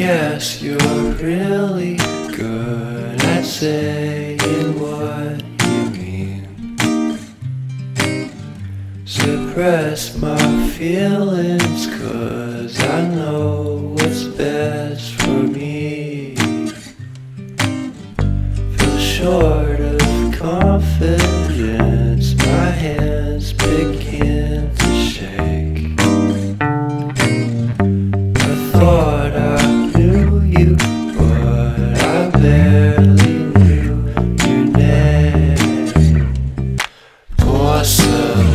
guess you're really good at saying what you mean. Suppress my feelings, 'cause I know what's best for me. Feel short of confidence, my hands begin to shake. I thought I knew you, but I barely knew your name. Porcelain